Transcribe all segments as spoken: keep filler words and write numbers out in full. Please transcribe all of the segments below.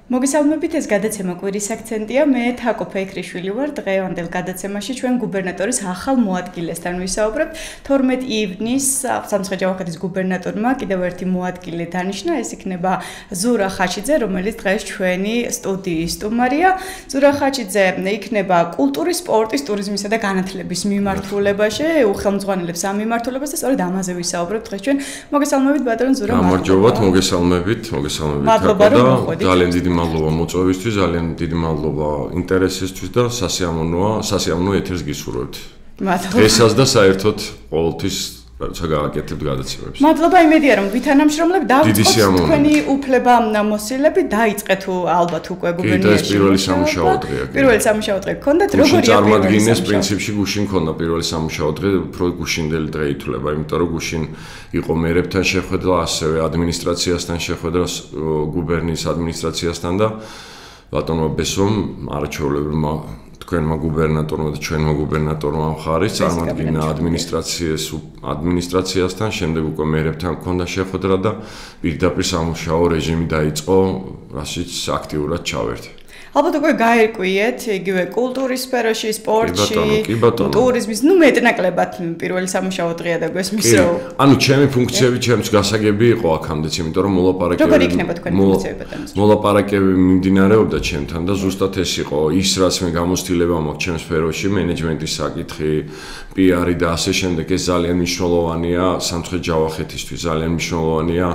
მოგესალმებით, ეს გადაცემა კვირის აქცენტია. მე თაკო ფეიქრიშვილი ვარ. დღევანდელ გადაცემაში ჩვენ გუბერნატორის ახალ მოადგილესთან ვისაუბრებთ. თორმეტ ივნის სამცხე-ჯავახეთის გუბერნატორმა კიდევ ერთი მოადგილე დანიშნა, ეს იქნება ზურა ხაჩიძე, რომელიც დღეს ჩვენი სტუდიის სტუმარია. ზურა ხაჩიძე იქნება კულტურის, სპორტის, ტურიზმისა და განათლების მიმართულებაში, უხელმძღვანელებს ამ მიმართულებას და სწორედ ამაზე ვისაუბრებთ დღეს ჩვენ. მოგესალმებით, ბატონ ზურა. გამარჯობათ, მოგესალმებით, მოგესალმებით. მადლობა, რომ მოხვედით. ძალიან დიდი მადლობა მოწვევისთვის, ძალიან დიდი მადლობა ინტერესისთვის და სასიამოვნოა, სასიამოვნო ეთერს გისურვებთ. მადლობა. დღესაც და საერთოდ ყოველთვის საგაკეთებთ გადაცემებს. მადლობა, იმედია რომ ვითანამშრომლებ დავწყოთ თქვენი უფლება მოსილები, დაიწყეთ ალბათ უკვე გუბერნიაში. კი, პირველი სამუშაო დღეა. პირველი სამუშაო დღე გქონდათ, როგორია წარმოგიდგენეს პრინციპში გუშინ ქონდა პირველი სამუშაო დღე, უფრო გუშინდელი დღე ითვლება, იმიტომ რომ გუშინ იყო მერებთან შეხვედრა, ასევე ადმინისტრაციასთან შეხვედრა, გუბერნიის ადმინისტრაციასთან და ბატონმა ბესომ არაჩვეულებრივმა თქვენმა გუბერნატორმა და ჩვენმა გუბერნატორმა მხარის წარმოგიდგენა ადმინისტრაციის ადმინისტრაციასთან, შემდეგ უკვე მერებთან ქონდა შეხვედრა და პირდაპირ სამუშაო რეჟიმი დაიწყო, რაშიც აქტიურად ჩავერთე. ალბათ უკვე გაერკვიეთ, იგივე კულტურის სფეროში, სპორტში, კი ბატონო, ტურიზმის, ნუ მეტნაკლებად პირველი სამუშაო დღეა და გვესმის რომ ანუ ჩემი ფუნქციები ჩემს გასაგები იყო აქამდეც, იმიტომ რომ მოლაპარაკებები როგორ იქნება თქვენი ფუნქციები ბატონო? მოლაპარაკებები მიმდინარეობდა ჩემთან და ზუსტად ეს იყო ის, რაც მე გამოცდილება მაქვს ჩემს სფეროში, მენეჯმენტის საკითხი, პი-არი და ასე შემდეგ, ეს ძალიან მნიშვნელოვანია სამცხე-ჯავახეთისთვის, ძალიან მნიშვნელოვანია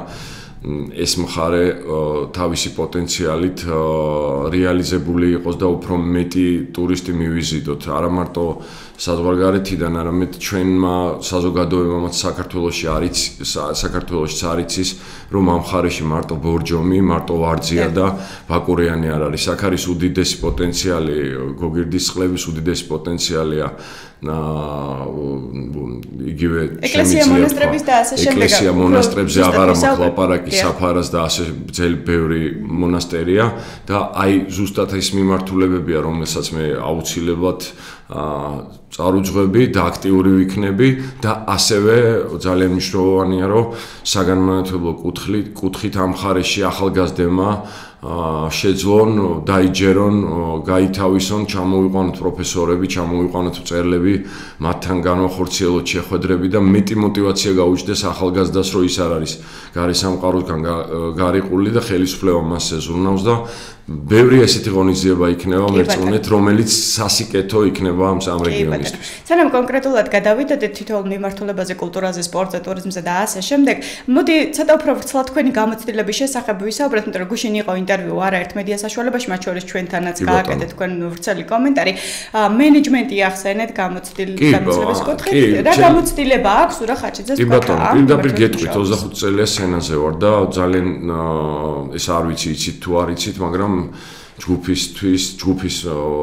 ეს მხარე თავისი პოტენციალით რეალიზებული იყოს და უფრო მეტი ტურისტი მივიზიდოთ, არა მარტო საზღვარგარეთიდან, არამედ ჩვენმა საზოგადოებამაც საქართველოში არის საქართველოშიც არის ის, რომ ამ მხარეში მარტო ბორჯომი, მარტო ვარძია და ბაკურიანი არ არის. აქ არის უდიდესი პოტენციალი, გოგირდის წყლების უდიდესი პოტენციალია. და იგივე ეკლესია მონასტრების და ასე შემდეგ. ეკლესია მონასტრებზე აღარ მაქვს ლაპარაკი, საფარას და ასე ძელი ბევრი მონასტერია და აი ზუსტად ეს მიმართულებებია, რომელსაც მე აუცილებლად წარუძღვები და აქტიური ვიქნები და ასევე ძალიან მნიშვნელოვანია, რომ საგანმანათლებლო კუთხით ამ მხარეში ახალგაზრდებმა შეძლონ, დაიჯერონ, გაითავისონ, ჩამოვიყვანოთ პროფესორები, ჩამოვიყვანოთ მწერლები, მათთან განვახორციელოთ შეხვედრები და მეტი мотиваცია გაუჩნდეს ახალგაზრდას, რომ ის არ არის გარესამყაროსგან გარიყული და ხელისუფლება მას ეზრუნავს და ბევრი ესეთი ღონისძიება იქნება მერწმუნეთ, რომელიც სასიკეთო იქნება ამ სამ რეგიონისთვის. სანამ კონკრეტულად გადავიდოდეთ თითოეულ მიმართულებაზე, კულტურაზე, სპორტზე, ტურიზმზე და ასე შემდეგ, მოდი ცოტა უფრო ვრცლად თქვენი გამოცდილების შესახებ ვისაუბროთ, იმიტომ რომ გუშინ იყო ინტერვიუ არაერთ მედია საშუალებაში, მათ შორის ჩვენთანაც გააკეთეთ თქვენ ვრცელი კომენტარი. მენეჯმენტი ახსენეთ გამოცდილების კუთხით. რა გამოცდილება აქვს ზურა ხაჩიძეს? კი ბატონო, პირდაპირ გეტყვით, ოცდახუთ წელია სენაზე ვარ და ძალიან ეს არ ვიცი, იცით თუ არ იცით, მაგრამ ჯგუფისთვის, ჯგუფის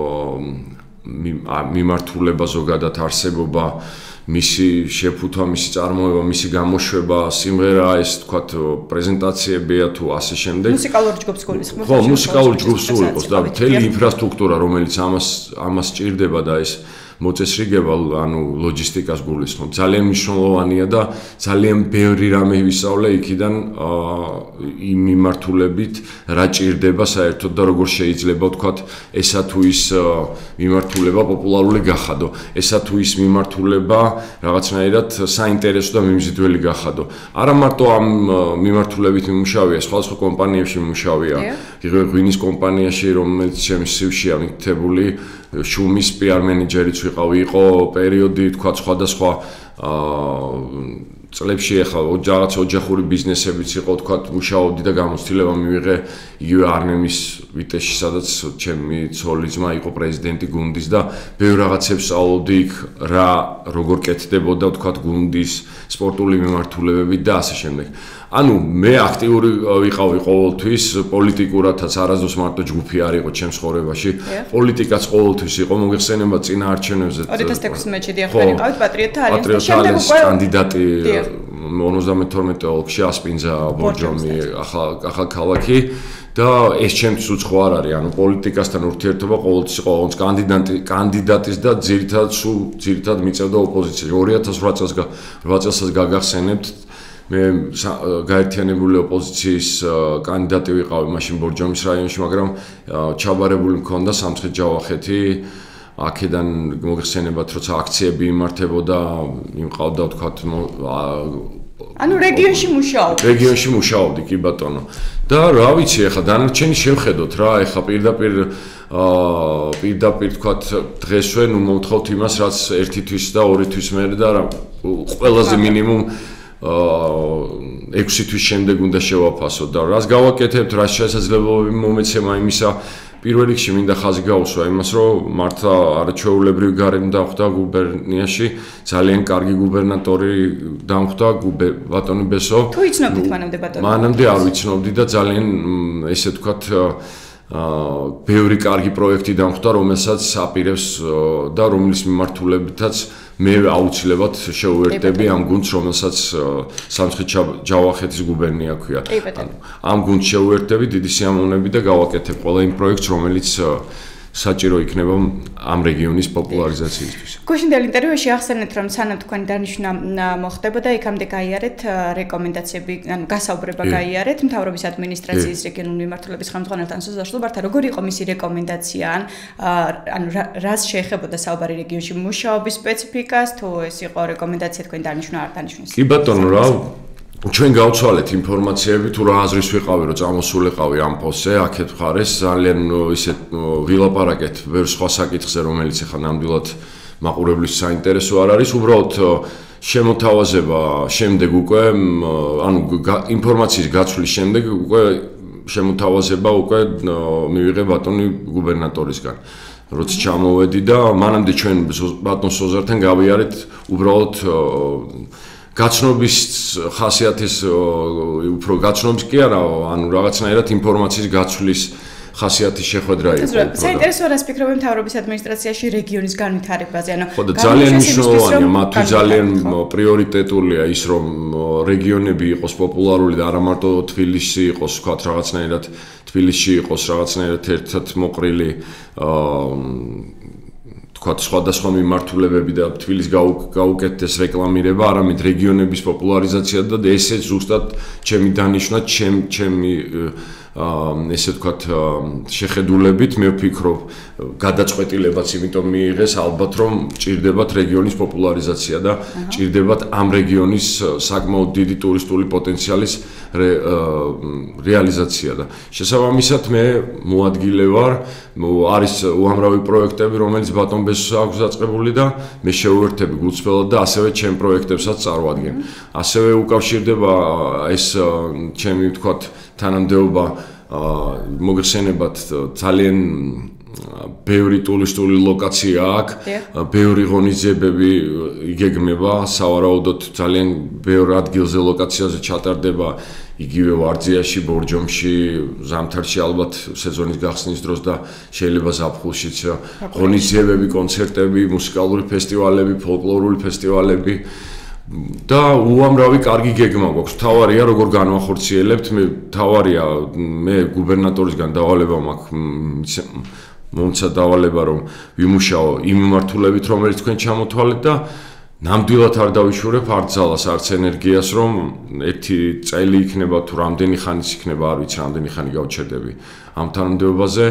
მიმართულება ზოგადად არსებობა, მისი შეფუთვა, მისი წარმოება, მისი გამოშვება, სიმღერა, ეს თქვათ პრეზენტაციებია თუ ასე შემდეგ. მუსიკალური ჯგუფს გულისხმობთ? ხო, მუსიკალური ჯგუფს უყოს და მთელი ინფრასტრუქტურა, რომელიც ამას ამას ჭირდება და ეს მოწესრიგება, ანუ ლოჯისტიკას გულისხმობ. ძალიან მნიშვნელოვანია და ძალიან ბევრი რამე ვისწავლე იქიდან იმ მიმართულებით, რა ჭირდება საერთოდ და როგორ შეიძლება ვთქვათ, ესა თუ ის მიმართულება პოპულარული გახადო, ესა თუ ის მიმართულება რაღაცნაირად საინტერესო და მიმზიდველი გახადო. არა მარტო ამ მიმართულებით მიმუშავია, სხვადასხვა კომპანიებში მიმუშავია. იგივე ღვინის კომპანიაში, რომელიც ჩემს სივრშია მითითებული, შუმის პი-არ მენეჯერიც ვიყავი, იყო პერიოდი, თქვა სხვადასხვა წლებში ახლა რაღაც ოჯახური ბიზნესებიც იყო, თქვა მუშაობდი და გამოცდილება მივიღე იგივე არნემის ვიტეში, სადაც ჩემი ცოლი ძმა იყო პრეზიდენტი გუნდის და ბევრ რაღაცებს სწავლობდი იქ, რა როგორ კეთდებოდა, თქვა გუნდის სპორტული მიმართულებები და ასე შემდეგ. ანუ მე აქტიური ვიყავი ყოველთვის, პოლიტიკურადაც არასდროს მარტო ჯგუფი არ იყო ჩემს ცხოვრებაში, პოლიტიკაც ყოველთვის იყო, მოგეხსენება წინა არჩევნებზე. ორი ათას ათექვსმეტში დიახმენ იყავით პატრიოტთა ალიანსში, პატრიოტთა ალიანსის კანდიდატი ორმოცდამეთორმეტე ოლქში ასპინძა ბორჯომი ახალ ქალაქი და ეს ჩემთვის უცხო არ არის, ანუ პოლიტიკასთან ურთიერთობა ყოველთვის იყო კანდიდატი კანდიდატის და ძირითადად სულ ძირითადად მიწევდა ოპოზიციაში. ორი ათას ოთხ წელს გაგახსენებთ მე გაერთიანებული ოპოზიციის კანდიდატი ვიყავი მაშინ ბორჯომის რაიონში, მაგრამ ჩაბარებული მქონდა სამცხე-ჯავახეთი. აქედან მოიხსენებათ, როცა აქციები იმართებოდა, იმყავდა ვთქვათ ანუ რეგიონში მუშაობ. რეგიონში მუშაობდი, კი ბატონო. და რა ვიცი, ახლა დანარჩენი შევხედოთ რა, ახლა პირდაპირ აა პირდაპირ ვთქვათ, დღესვე ნუ მომთხოვთ იმას, რაც ერთი თვის და ორი თვის მერე და რა ყველაზე მინიმუმ აა ექვსი თვის შემდეგ უნდა შევაფასოთ და რას გავაკეთებთ, რა შესაძლებლობები მომეცემა იმისა პირველ რიგში მინდა ხაზი გაუსვა იმას, რომ მართლა არაჩვეულებრივი გარემო დახვდა გუბერნიაში, ძალიან კარგი გუბერნატორი დამხვდა ბატონი ბესო. თუ იცნობდით მანამდე ბატონო? მანამდე არ ვიცნობდი და ძალიან ესე ვთქვათ აა ბევრი კარგი პროექტი დამხვდა, რომელსაც აპირებს და რომლის მიმართულებითაც მე აუცილებლად შევუერთდები ამ გუნდს, რომელსაც სამცხე-ჯავახეთის გუბერნია ქვია. ამ გუნდს შევუერთდები, დიდი სიამოვნებით და გავაკეთებ ყველა იმ პროექტს, რომელიც საჭირო იქნება ამ რეგიონის პოპულარიზაციისთვის. გუშინდელ ინტერვიუში ახსენეთ, რომ სანამ თქვენი დანიშვნა მოხდებოდა, იქამდე გაიარეთ რეკომენდაციები, ანუ გასაუბრება გაიარეთ მთავრობის ადმინისტრაციის რეგიონული მიმართულების ხელმძღვანელთან საზაშლობართან, როგორი იყო მისი რეკომენდაცია, ანუ რას შეეხებოდა საუბარი რეგიონში მუშაობის სპეციფიკას, თუ ეს იყო რეკომენდაცია თქვენი დანიშვნა არ დანიშნეს? კი ბატონო, რა ჩვენ გავცვალეთ ინფორმაციები თუ რა აზრის ვიყავი რომ წამოსულიყავი ამ პოსტზე აქეთ მხარეს ძალიან ისე ვილაპარაკეთ ვერ სხვა საკითხზე რომელიც ახლა ნამდვილად მაყურებლის საინტერესო არ არის უბრალოდ შემოთავაზება შემდეგ უკვე ანუ ინფორმაციის გაცვლის შემდეგ უკვე შემოთავაზება უკვე მივიღე ბატონი გუბერნატორისგან როცა ჩამოვედი და მანამდე ჩვენ ბატონ სოზართან გავიარეთ უბრალოდ გაცნობის ხასიათის უფრო გაცნობის კი არა, ანუ რაღაცნაირად ინფორმაციის გაცვლის ხასიათის შეხვედრა იყო. საინტერესო რას ფიქრობენ მთავრობის ადმინისტრაციაში რეგიონის განვითარებაზე, ანუ ხო და ძალიან მნიშვნელოვანია, მათთვის ძალიან პრიორიტეტულია ის, რომ რეგიონები იყოს პოპულარული და არა მარტო თბილისში იყოს, ვთქვათ, რაღაცნაირად თბილისში იყოს რაღაცნაირად ერთად მოყრილი აა თქვათ სხვადასხვა მიმართულებები და თბილის გაუკეთდეს რეკლამირება, არამედ რეგიონების პოპულარიზაცია და ესე ზუსტად ჩემი დანიშვნა, ჩემი ესე ვთქვათ შეხედულებით მე ვფიქრობ გადაწყვეტილებაც იმიტომ მიიღეს ალბათ რომ ჭირდებათ რეგიონის პოპულარიზაცია და ჭირდებათ ამ რეგიონის საკმაოდ დიდი ტურისტული პოტენციალის რეალიზაცია და შესაბამისად მე მოადგილე ვარ არის უამრავი პროექტები რომელიც ბატონ ბესოს აქვს დაწყებული და მე შევუერთები გულწრფელად და ასევე ჩემ პროექტებსაც წარვადგენ ასევე უკავშირდება ეს ჩემი ვთქვათ თანამდებობა მოგხსენებათ ძალიან ბევრი ტურისტული ლოკაცია აქვს, ბევრი ღონისძიებები იგეგმება, სავარაუდოდ ძალიან ბევრ ადგილზე ლოკაციაზე ჩატარდება იგივე ვარძიაში, ბორჯომში, ზამთარში ალბათ სეზონის გახსნის დროს და შეიძლება ზაფხულშიც ღონისძიებები, კონცერტები, მუსიკალური ფესტივალები, ფოლკლორული ფესტივალები და უამრავი კარგი გეგმა გვაქვს. თავარია როგორ განვახორციელებთ, მე თავარია მე გუბერნატორისგან დავალება მაქვს მომცა დავალება რომ ვიმუშაო იმ მიმართულებით რომელიც თქვენ ჩამოთვალეთ და ნამდვილად არ დავიშურებ არც ძალას არც ენერგიას რომ ერთი წელი იქნება თუ რამდენი ხანის იქნება არ ვიცი რამდენი ხანი გავჩერდები ამ თანამდებობაზე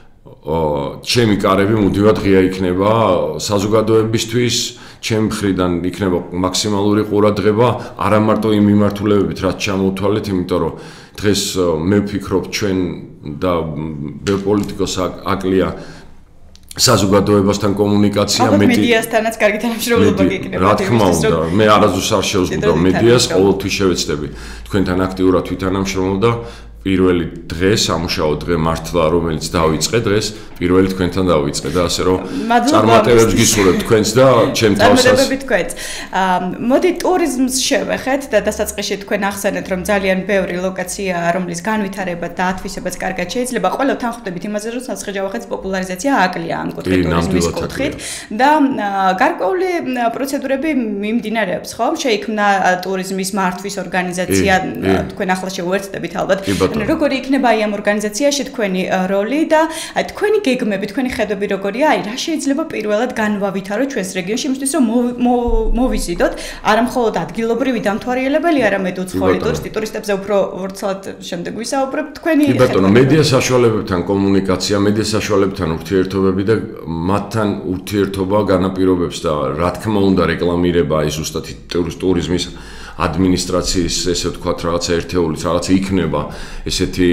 ჩემი კარები მუდმივად ღია იქნება საზოგადოებისთვის ჩემ მხრიდან იქნება მაქსიმალური ყურადღება არა მარტო იმ მიმართულებებით რაც ჩამოვთვალეთ იმიტომ რომ დღეს მე ვფიქრობ ჩვენ და ბევრ პოლიტიკოს აკლია საზოგადოებასთან კომუნიკაცია მეტი მედიასთანაც კარგი თანამშრომლობა გექნება რა თქმა უნდა მე არასდროს არ შევზღუდავ მედიას ყოველთვის შევეცდები თქვენთან აქტიურად თვითანამშრომლობ და პირველი დღე სამუშაო დღე მართლა რომელიც დავიწყე დღეს პირველი თქვენთან დავიწყე და ასე რომ წარმატებებს გისურვებ თქვენს და ჩემ თავსაც წარმატებები თქვენს მოდი ტურიზმს შევეხეთ და დასაწყისში თქვენ ახსენეთ რომ ძალიან ბევრი ლოკაცია რომლის განვითარება და ათვისებაც კარგად შეიძლება ყველა თანხმდებით იმაზე რომ სამცხე-ჯავახეთის პოპულარიზაცია აკლია ამ კუთხით ტურიზმის კუთხით და გარკვეული პროცედურები მიმდინარეობს ხო შეიქმნა ტურიზმის მართვის ორგანიზაცია თქვენ ახლა შევუერთდებით ალბათ როგორი იქნება აი ამ ორგანიზაციაში თქვენი როლი და აი თქვენი გეგმები, თქვენი ხედვები როგორია, აი რა შეიძლება პირველად განვავითაროთ ჩვენს რეგიონში, იმისთვის რომ მოვიზიდოთ არა მხოლოდ ადგილობრივი დამთვალიერებელი, არამედ უცხოელი ტურისტი, ტურისტებზე უფრო ვრცლად შემდეგ ვისაუბრებ თქვენი კი ბატონო, მედია საშუალებებთან კომუნიკაცია, მედია საშუალებებთან ურთიერთობები და მათთან ურთიერთობა განაპირობებს და რა თქმა უნდა რეკლამირება აი ზუსტად ტურიზმის ადმინისტრაციის ესე ვთქვათ რაღაცა ერთეულით რაღაცა იქნება ესეთი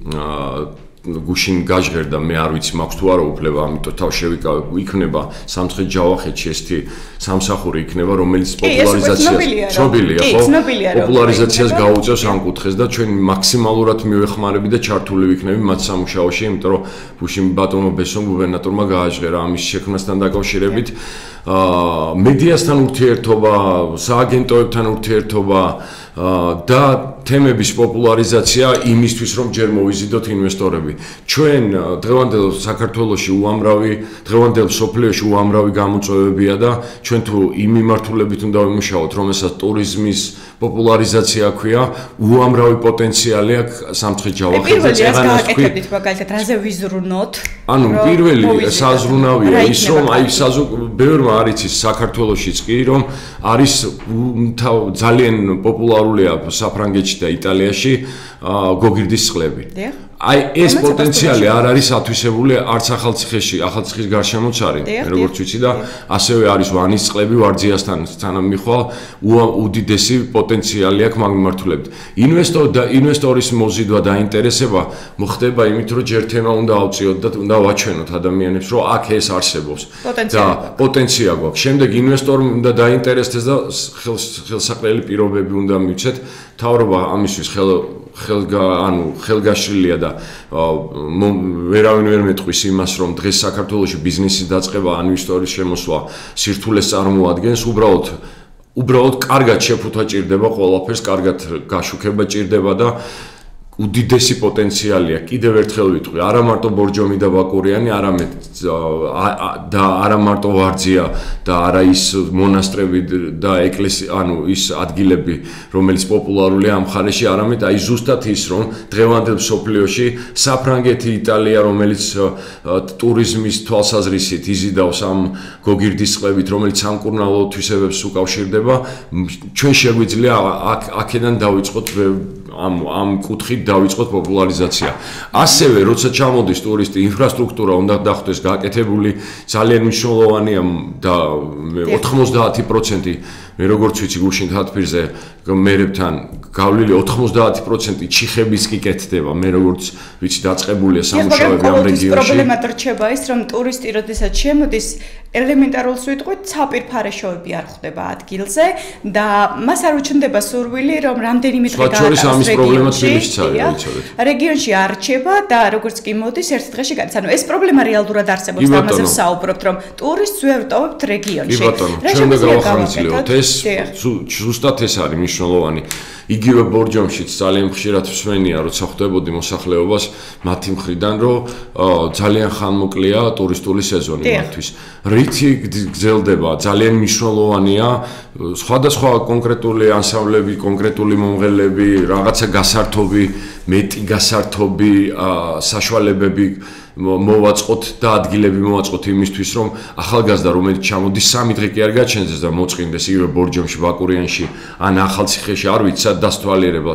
გუშინ გაჟღერდა მე არ ვიცი მაქვს თუ არა უფლება ამიტომ თავ შევიკავებ იქნება სამცხე ჯავახეთში ესეთი სამსახური იქნება რომელიც პოპულარიზაციას ცნობილია ხო პოპულარიზაციას გაუწევს ამ კუთხეს და ჩვენ მაქსიმალურად მივეხმარები და ჩართული ვიქნები მათ სამუშაოში იმიტომ რომ გუშინ ბატონო ბესონ გუბერნატორმა გააჟღერა ამის შექმნასთან დაკავშირებით მედიასთან ურთიერთობა სააგენტოებთან ურთიერთობა და თემების პოპულარიზაცია იმისთვის რომ ჯერ მოვიზიდოთ ინვესტორები. ჩვენ დღევანდელ საქართველოში უამრავი დღევანდელ სოფლიოში უამრავი გამოწვევებია და ჩვენ თუ იმ მიმართულებით უნდა ვიმუშაოთ, რომ ესაც ტურიზმის პოპულარიზაცია ქვია, უამრავი პოტენციალი აქვს სამცხე-ჯავახეთზე. პირველი რაც გააკეთებდით მაგალითად, რაზე ვიზრუნოთ? ანუ პირველი საზრუნავია ის რომ აი ბევრმა არ იცის საქართველოშიც კი რომ არის ძალიან პოპულარულია საფრანგეთში და იტალიაში გოგირდის წყლები. აი ეს პოტენციალი არ არის ათვისებული არც ახალციხეში, ახალციხის გარშემოც არის, როგორც ვიცი და ასევე არის ვანის წყლები ვარძიასთან თანამიხვალ უდიდესი პოტენციალი აქვს მაგ მიმართულებით. ინვესტორ და ინვესტორის მოზიდვა და ინტერესება მოხდება იმით, რომ ჯერ თემა უნდა ავწიოთ და უნდა ვაჩვენოთ ადამიანებს, რომ აქ ეს არსებობს და პოტენცია გვაქვს. შემდეგ ინვესტორი უნდა დაინტერესდეს და ხელსაყრელი პირობები უნდა მივცეთ. თავრობა ამისთვის ხელ ხელგა ანუ ხელგაშლილია და ვერავინ ვერ მეტყვის იმას რომ დღეს საქართველოში ბიზნესის დაწყება ან ინვესტორის შემოსვლა სირთულეს წარმოადგენს უბრალოდ უბრალოდ კარგად შეფუთვა ჭირდება ყველაფერს კარგად გაშუქება ჭირდება და უდიდესი პოტენციალია კიდევ ერთხელ ვიტყვი არა მარტო ბორჯომი და ბაკურიანი არამედ და არა მარტო ვარძია და არა ის მონასტრები და ეკლესია ანუ ის ადგილები რომელიც პოპულარულია ამ მხარეში არამედ აი ზუსტად ის რომ დღევანდელ სოფლიოში საფრანგეთი იტალია რომელიც ტურიზმის თვალსაზრისით იზიდავს ამ გოგირდის წყლებით რომელიც სამკურნალო თვისებებს უკავშირდება ჩვენ შეგვიძლია აქედან დავიწყოთ ამ ამ კუთხით დავიწყოთ პოპულარიზაცია. ასევე როცა ჩამოდის ტურისტი, ინფრასტრუქტურა უნდა დახდეს გაკეთებული, ძალიან მნიშვნელოვანია და ოთხმოცდაათი პროცენტი მე როგორც ვიცი გუშინ თათბირზე მერებთან გავლილი ოთხმოცდაათი პროცენტი ჩიხების კი კეთდება. მე როგორც ვიცი დაწყებულია სამუშაოები ამ რეგიონში. პრობლემა რჩება ის რომ ტურისტი როდესაც შემოდის ელემენტარულს ვიტყვით, საპირფარეშოები არ ხდება ადგილზე და მას არ უჩნდება სურვილი რომ რამდენიმე დღე გაატაროს რეგიონში. რეგიონში არ რჩება და როგორც კი მოდის ერთ დღეში გადის. ანუ ეს პრობლემა რეალურად არსებობს და ამაზე ვსაუბრობთ რომ ტურისტს ვერ ვტოვებთ რეგიონში. კი ბატონო, ჩვენ გავახარჯილოთ ეს ზუსტად ეს არის მნიშვნელოვანი. იგივე ბორჯომშიც ძალიან ხშირად მსმენია, როცა ხვდებოდი მოსახლეობას მათი მხრიდან, რომ ძალიან ხანმოკლეა ტურისტული სეზონი მათთვის. რითი გრძელდება, ძალიან მნიშვნელოვანია სხვადასხვა კონკრეტული ანსამბლები, კონკრეტული მომღერლები, რაღაცა გასართობი, მეტი გასართობი საშუალებები მოვაწყოთ და ადგილები მოვაწყოთ იმისთვის რომ ახალგაზრდა რომელიც ჩამოდის სამი დღე კი არ გაჩენდეს და მოწყინდეს იგივე ბორჯომში, ბაკურიანში ან ახალციხეში არ ვიცი სად დასთვალიერებლად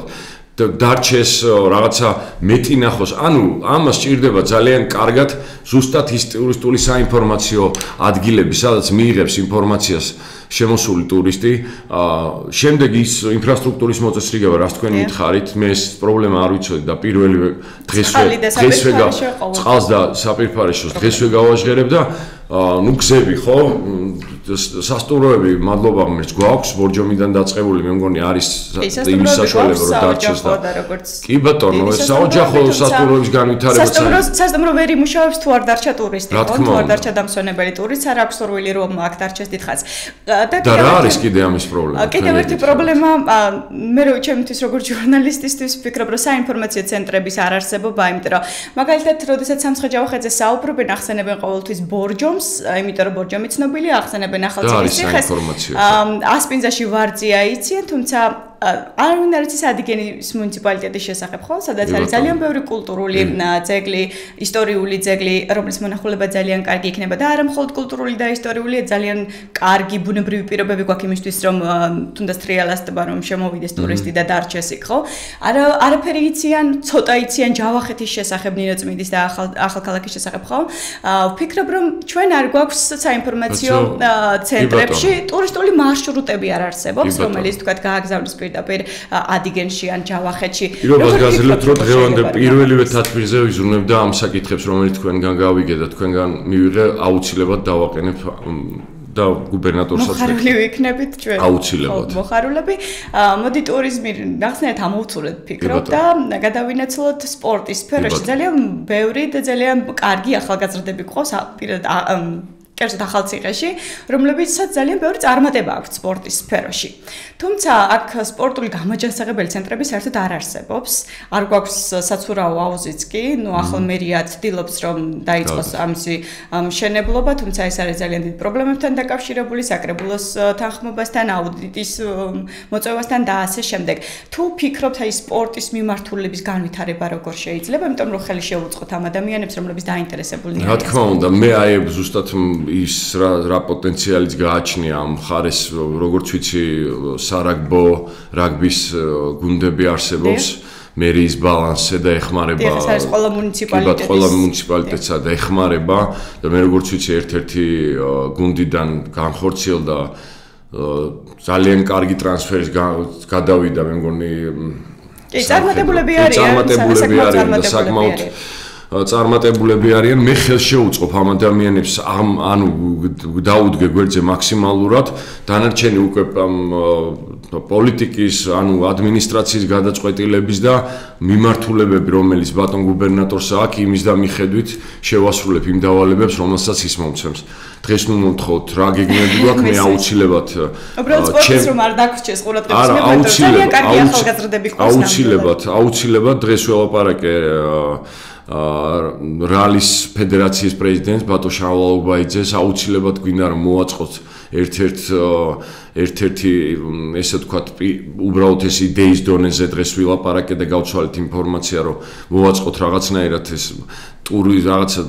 დარჩეს რაღაცა მეტი ნახოს. ანუ ამას სჭირდება ძალიან კარგად ზუსტად ის ტურისტული საინფორმაციო ადგილები, სადაც მიიღებს ინფორმაციას შემოსული ტურისტი. შემდეგ ის ინფრასტრუქტურის მოწესრიგება, რაც თქვენ მითხარით, მე ეს პრობლემა არ ვიცოდი და პირველი დღესვე დღესვე წყალს და საპირფარეშოს დღესვე გავაჟღერებ და ну გზები ხო სასტუმროები მადლობა ღმერთს გვაქვს ბორჯომიდან დაწყებული მე მგონი არის იმის საშუალება რომ დარჩეს და კი ბატონო ეს საოჯახო სასტუმროების განვითარებაც არის სასტუმრო ვერ იმუშავებს თუ არ დარჩა ტურისტი ხო თუ არ დარჩა დამსვენებელი ტურისტს არ აქვს სურვილი რომ აქ დარჩეს დიდხანს და რა არის კიდე ამის პრობლემა კიდევ ერთი პრობლემა მე რო ჩემთვის როგორც ჟურნალისტისთვის ვფიქრობ რომ საინფორმაციო ცენტრების არ არსებობა იმიტომ რომ მაგალითად როდესაც სამცხე-ჯავახეთზე საუბრობენ ახსენებენ ყოველთვის ბორჯომს იმიტომ რომ ბორჯომი ცნობილია ახსენებენ ახალციხის ციხეს ასპინძაში ვარძია იციან თუმცა არავინ არ იცის ადიგენის მუნიციპალიტეტის შესახებ, ხო? სადაც არის ძალიან ბევრი კულტურული ძეგლი, ისტორიული ძეგლი, რომლის მონახულება ძალიან კარგი იქნება და არა მხოლოდ კულტურული და ისტორიული, ძალიან კარგი ბუნებრივი პირობები გვაქვს იმისთვის, რომ თუნდაც ტრიალას ტბა რომ შემოვიდეს ტურისტი და დარჩეს იქ, ხო? არა არაფერი იციან, ცოტა იციან ჯავახეთის შესახებ, ნინოწმინდის და ახალქალაქის შესახებ, ხო? ვფიქრობ, რომ ჩვენ არ გვაქვს საინფორმაციო ცენტრებში ტურისტული მარშრუტები არ არსებობს, რომელიც თქვათ გააგზავნის პირდაპირ ადიგენში ან ჯავახეთში. პირველად გაზრდილებთ, რომ დღევანდელ პირველივე თათბირზე ვიზრუნებ და ამ საკითხებს, რომელიც თქვენგან გავიგე და თქვენგან მივიღე, აუცილებლად დავაყენებ და გუბერნატორსაც მოხარული ვიქნებით ჩვენ. აუცილებლად. მოხარულები. მოდი ტურიზმი რაღაცნაირად ამოვწურეთ ფიქრობ და გადავინაცვლოთ სპორტის სფეროში. ძალიან ბევრი და ძალიან კარგი ახალგაზრდები ყავს პირადად კერძოდ ახალციხეში, რომლებიცაც ძალიან ბევრი წარმატება აქვს სპორტის სფეროში. თუმცა აქ სპორტული გამაჯანსაღებელი ცენტრები საერთოდ არ არსებობს. არ გვაქვს საცურაო აუზიც კი, ნუ ახალ მერია ცდილობს რომ დაიწყოს ამისი მშენებლობა, თუმცა ეს არის ძალიან დიდ პრობლემებთან დაკავშირებული, საკრებულოს თანხმობასთან, აუდიტის მოწვევასთან და ასე შემდეგ. თუ ფიქრობთ აი სპორტის მიმართულების განვითარება როგორ შეიძლება, იმიტომ რომ ხელი შეუწყოთ ამ ადამიანებს, რომლებიც დაინტერესებულნი არიან. რა თქმა უნდა, მე აი ზუსტად ის რა რა პოტენციალიც გააჩნია ამ მხარეს, როგორც ვიცი, სარაგბო, რაგბის გუნდები არსებობს, მერიის ბალანსზე და ეხმარება. ეს არის ყველა მუნიციპალიტეტის. კი, ყველა მუნიციპალიტეტსა და ეხმარება და მე როგორც ვიცი, ერთ-ერთი გუნდიდან განხორციელდა ძალიან კარგი ტრანსფერის გადავიდა, მე მგონი. კი, წარმატებულები არიან, წარმატებულები არიან და საკმაოდ წარმატებულები არიან. მე ხელს შევუწყობ ამ ადამიანებს ამ ანუ დაუდგე გვერდზე მაქსიმალურად, დანარჩენი უკვე პოლიტიკის, ანუ ადმინისტრაციის გადაწყვეტილების და მიმართულებები, რომელიც ბატონ გუბერნატორს აქვს, იმის და მიხედვით შევასრულებ იმ დავალებებს, რომელსაც ის მომცემს. დღეს ნუ მომთხოვთ, რა გეგმები გვაქვს, მე აუცილებლად უბრალოდ სპორტის რომ არ დაგვრჩეს ყურადღების მე ძალიან კარგი ახალგაზრდები ყავს. აუცილებლად, აუცილებლად დღეს ველაპარაკე რალის ფედერაციის პრეზიდენტს ბატონ შავლაუბაიძეს, აუცილებლად გვინდა რომ მოვაწყოთ ერთ-ერთ ერთ-ერთი ესე ვთქვათ უბრალოდ ეს იდეის დონეზე დღეს ვილაპარაკე და გავცვალეთ ინფორმაცია რომ მოვაწყოთ რაღაცნაირად ეს ტური რაღაცა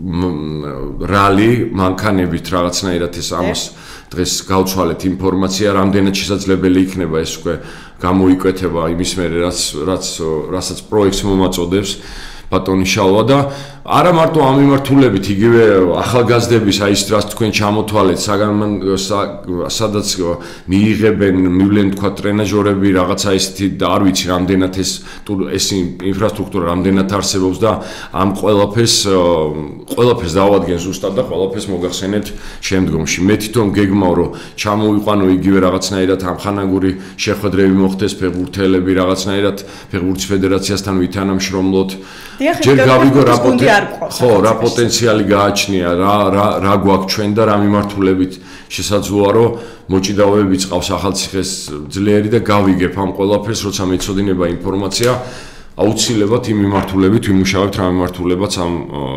რალი მანქანებით რაღაცნაირად ეს ამას დღეს გავცვალეთ ინფორმაცია რამდენად შესაძლებელი იქნება ეს უკვე გამოიკვეთება იმის მერე რაც რაც რასაც პროექტს მომაწოდებს ბატონი შალვა და არა მარტო ამ მიმართულებით იგივე ახალგაზრდების აი ეს რაც თქვენ ჩამოთვალეთ საგანმან სადაც მიიღებენ მივლენ თქვა ტრენაჟორები რაღაცა ისეთი და არ ვიცი რამდენად ეს ეს ინფრასტრუქტურა რამდენად არსებობს და ამ ყველაფერს ყველაფერს დავადგენ ზუსტად და ყველაფერს მოგახსენებთ შემდგომში მე თვითონ გეგმავ რომ ჩამოვიყვანო იგივე რაღაცნაირად ამხანაგური შეხვედრები მოხდეს ფეხბურთელები რაღაცნაირად ფეხბურთის ფედერაციასთან ვითანამშრომლოთ ჯერ გავიგო რა ხო რა პოტენციალი გააჩნია რა რა რა გვაქვს ჩვენ და რა მიმართულებით შესაძლოა რომ მოჭიდავეები წავს ახალციხეს ძლიერი და გავიგებ ამ ყველაფერს როცა მეცოდინება ინფორმაცია აუცილებლად იმ მიმართულებით ვიმუშავებთ რა მიმართულებაც ამ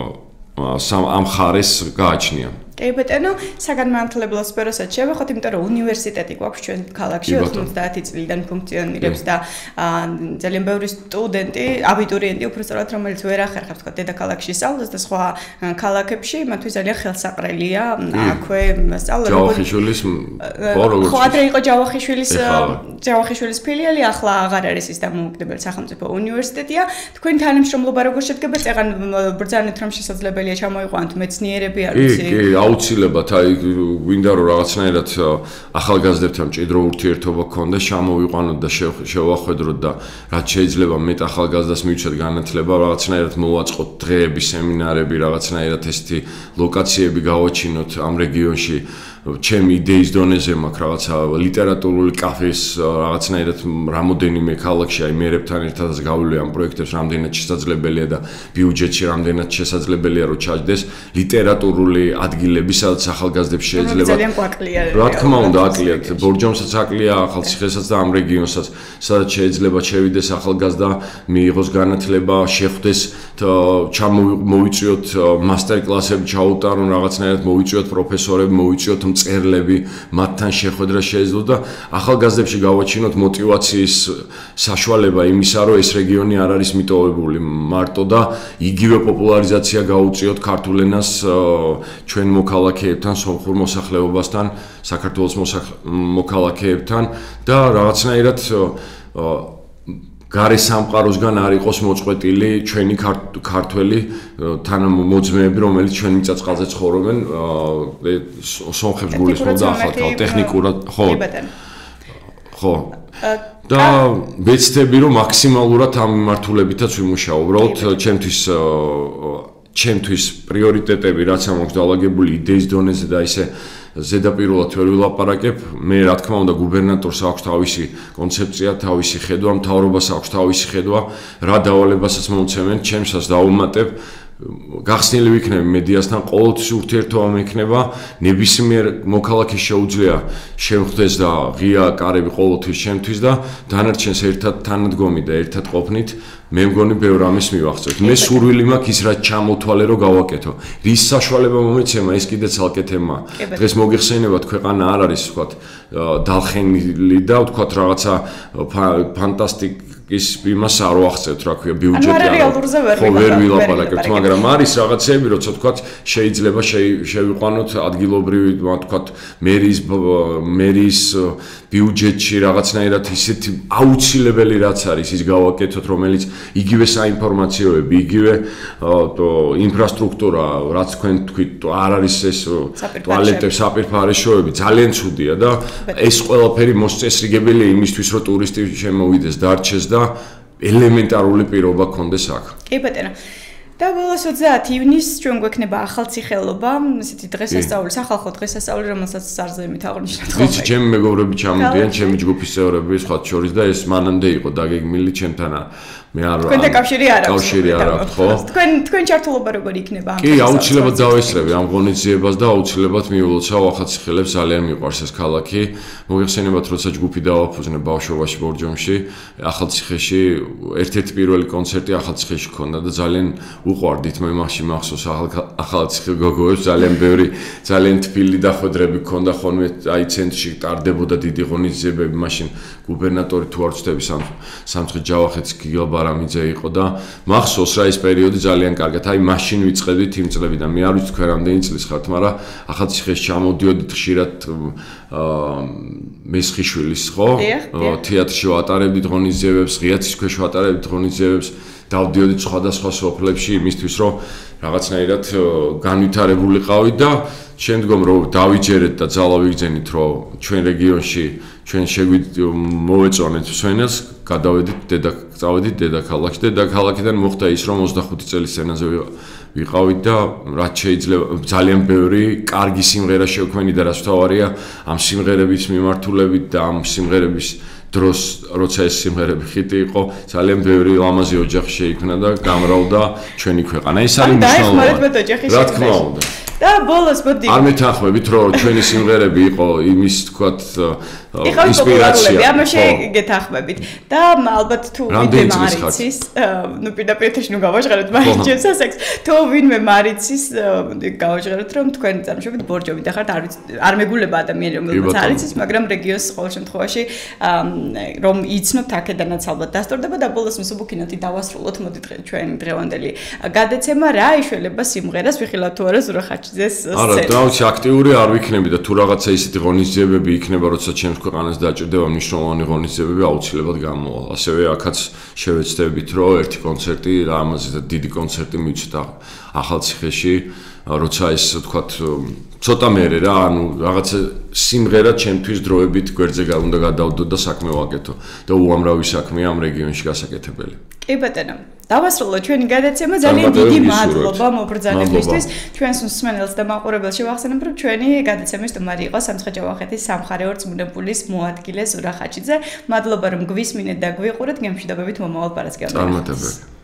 ამ ხარეს გააჩნია კი ბატონო, საგანმანათლებლო სფეროსაც შევეხოთ, იმიტომ რომ უნივერსიტეტი გვაქვს ჩვენ ქალაქში ოცდაათი წლიდან ფუნქციონირებს და ძალიან ბევრი სტუდენტი, აბიტურიენტი უბრალოდ რომელიც ვერ ახერხებს თქვა დედაქალაქში სწავლას და სხვა ქალაქებში, მათთვის ძალიან ხელსაყრელია აქვე სწავლა. ჯავახიშვილის ხო, ადრე იყო ჯავახიშვილის ჯავახიშვილის ფილიალი, ახლა აღარ არის ის დამოუკიდებელი სახელმწიფო უნივერსიტეტია. თქვენი თანამშრომლობა როგორ შედგება? წეგან ბრძანეთ რომ შესაძლებელია ჩამოიყვანოთ მეცნიერები, არ ვიცი. აუცილებლად აი გვინდა რომ რაღაცნაირად ახალგაზრდებთან მჭიდრო ურთიერთობა გქონდეს, ჩამოვიყვანოთ და შევახვედროთ და რაც შეიძლება მეტ ახალგაზრდას მივცეთ განათლება, რაღაცნაირად მოვაწყოთ დღეები, სემინარები, რაღაცნაირად ესეთი ლოკაციები გავაჩინოთ ამ რეგიონში. ჩემი იდეის დონეზე მაქვს რაღაცა ლიტერატურული კაფეს რაღაცნაირად რამოდენიმე ქალაქში აი მერებთან ერთადაც გავივლე ამ პროექტებს რამდენად შესაძლებელია და ბიუჯეტში რამდენად შესაძლებელია რომ ჩაჯდეს ლიტერატურული ადგილები სადაც ახალგაზრდებს შეიძლება ძალიან კვაკლია რა თქმა უნდა აკლიათ ბორჯომსაც აკლია ახალციხესაც და ამ რეგიონსაც სადაც შეიძლება შევიდეს ახალგაზრდა მიიღოს განათლება შეხვდეს ჩამოვიწვიოთ მასტერ კლასები ჩაუტარონ რაღაცნაირად მოვიწვიოთ პროფესორები მოვიწვიოთ მწერლები, მათთან შეხვედრა შეეძლო და ახალგაზრდებში გავაჩინოთ мотиваციის საშუალება იმისა, რომ ეს რეგიონი არ არის მიტოვებული მარტო და იგივე პოპულარიზაცია გაუწიოთ ქართულ ენას ჩვენ მოქალაქეებთან, სომხურ მოსახლეობასთან, საქართველოს მოქალაქეებთან და რაღაცნაირად გარე სამყაროსგან არ იყოს მოწყვეტილი ჩვენი ქართველი თანამოძმეები, რომელიც ჩვენ მიწა-წყალზე ცხოვრობენ, სომხებს გულისხმობდა ახალ ტექნიკურად, ხო. ხო. და ვეცდები რომ მაქსიმალურად ამ მიმართულებითაც ვიმუშაო. უბრალოდ ჩემთვის ჩემთვის პრიორიტეტები რაც ამაქვს დალაგებული იდეის დონეზე და ისე ზედაპირულად ვერ ვილაპარაკებ. მე რა თქმა უნდა გუბერნატორს აქვს თავისი კონცეფცია, თავისი ხედვა, მთავრობას აქვს თავისი ხედვა, რა დავალებასაც მომცემენ, ჩემსაც დავუმატებ. გახსნილი ვიქნები მედიასთან, ყოველთვის ურთიერთობა მექნება, ნებისმიერ მოქალაქეს შეუძლია შემხვდეს და ღია კარები ყოველთვის ჩემთვის და დანარჩენს ერთად თანადგომი და ერთად ყოფნით მე მგონი ბევრ ამის მივახცევთ. მე სურვილი მაქვს ის რაც ჩამოთვალე რომ გავაკეთო. რის საშუალება მომეცემა ის კიდე ცალკე თემაა. დღეს მოგიხსენებათ ქვეყანა არ არის ვთქვათ დალხენილი და ვთქვათ რაღაცა ფანტასტიკ ის იმას არ ვახცევთ, რა ქვია, ბიუჯეტი არ. ხო, ვერ ვილაპარაკებთ, მაგრამ არის რაღაცები, როცა თქვათ, შეიძლება შევიყვანოთ ადგილობრივი, თქვათ, მერის მერის ბიუჯეტში რაღაცნაირად ისეთი აუცილებელი რაც არის, ის გავაკეთოთ, რომელიც იგივე საინფორმაციოები, იგივე ინფრასტრუქტურა, რაც თქვენ თქვით, არ არის ეს ტუალეტები, საპირფარეშოები, ძალიან ცუდია და ეს ყველაფერი მოსწესრიგებელია იმისთვის, რომ ტურისტი შემოვიდეს, დარჩეს და ელემენტარული პირობა კონდეს აქ. კი ბატონო. და ბოლოს ოცდაათი ივნისს ჩვენ გვექნება ახალციხეობა, ესეთი დღესასწაული, სახალხო დღესასწაული, რომელსაც სარზემით აღნიშნავთ ხოლმე. ვიცი, ჩემი მეგობრები ჩამოდიან, ჩემი ჯგუფის წევრები, სხვა შორის და ეს მანამდე იყო დაგეგმილი ჩემთან. მე არ თქვენთან კავშირი არ აქვს. კავშირი არ აქვს, ხო? თქვენ თქვენ ჩართულობა როგორ იქნება ამ კი, აუცილებლად დავესწრები ამ ღონისძიებას და აუცილებლად მიულოცავ ახალციხელებს, ძალიან მიყვარს ეს ქალაქი. მოგეხსენებათ, როცა ჯგუფი დავაფუძნე ბავშვობაში ბორჯომში, ახალციხეში ერთ-ერთი პირველი კონცერტი ახალციხეში ჰქონდა და ძალიან უყვარდით მე მაშინ მახსოვს ახალციხე გოგოებს, ძალიან ბევრი, ძალიან თბილი დახვედრები ჰქონდა ხოლმე, აი ცენტრში ტარდებოდა დიდი ღონისძიებები, მაშინ გუბერნატორი თუ არ ვცდები სამცხე ჯავახეთის გიგა ბარამიძე იყო და მახსოვს რა ეს პერიოდი ძალიან კარგად. აი მაშინ ვიწყებდით იმ წლებიდან. მე არ ვიცი თქვენ რამდენი წლის ხართ, მაგრამ ახალციხეში ჩამოდიოდით ხშირად მესხიშვილის, ხო? თეატრში ვატარებდით ღონისძიებებს, ღიაცის ქვეშ ვატარებდით ღონისძიებებს, დავდიოდით სხვადასხვა სოფლებში იმისთვის, რომ რაღაცნაირად განვითარებულიყავით და შემდგომ რომ დავიჯერეთ და ძალა ვიგზენით, რომ ჩვენ რეგიონში ჩვენ მოვეწონეთ სვენელს, გადავედით დედა წავედით დედაქალაქში. დედაქალაქიდან მოხდა ის, რომ ოცდახუთი წელის სცენაზე ვიყავით და რაც შეიძლება ძალიან ბევრი კარგი სიმღერა შევქმნით და რაც თავარია ამ სიმღერების მიმართულებით და ამ სიმღერების დროს როცა ეს სიმღერები ხიტი იყო, ძალიან ბევრი ლამაზი ოჯახი შეიქმნა და გამრავდა ჩვენი ქვეყანა. ეს არის მნიშვნელოვანი. რა თქმა უნდა. და ბოლოს მოდი. არ მეთანხმებით, რომ ჩვენი სიმღერები იყო იმის, თქვათ, ინსპირაცია. ამაში გეთანხმებით. და ალბათ თუ ვინმე მარიცის, ნუ პირდაპირ ეთერში ნუ გავაჟღეროთ მარიჩებს ასექს. თუ ვინმე მარიცის, გავაჟღეროთ, რომ თქვენ წარმოშობით ბორჯომი და ხართ არ მეგულება ადამიანი, რომელსაც არიცის, მაგრამ რეგიონს ყოველ შემთხვევაში რომ იცნობთ აქედანაც ალბათ დასტურდება და ბოლოს მსუბუქინოთი დავასრულოთ, მოდით ჩვენ დღევანდელი გადაცემა რა ეშველება სიმღერას ვიხილავთ თუ არა ზურახაჩიძეს სცენა. არა, დავიცი აქტიური არ ვიქნები და თუ რაღაცა ისეთი ღონისძიებები იქნება, როცა ჩემს ქვეყანას დაჭირდება მნიშვნელოვანი ღონისძიებები, აუცილებლად გამოვალ. ასევე აქაც შევეცდებით, რომ ერთი კონცერტი, რა ამაზე და დიდი კონცერტი მივცეთ ახალციხეში, როცა ეს თქვათ ცოტა მერე რა, ანუ რაღაცა სიმღერა ჩემთვის დროებით გვერდზე უნდა გადავდო და საქმე ვაკეთო და უამრავი საქმეა ამ რეგიონში გასაკეთებელი. კი ბატონო, დავასრულოთ ჩვენი გადაცემა. ძალიან დიდი მადლობა მობრძანებისთვის. ჩვენს მსმენელს და მაყურებელს შევახსენებ, რომ ჩვენი გადაცემის სტუმარი იყო სამცხე ჯავახეთის სამხარეო რწმუნებულის მოადგილე ზურახაჩიძე. მადლობა რომ გვისმინეთ და გვიყურეთ. გემშვიდობებით მომავალ პარასკევამდე. წარმატებები.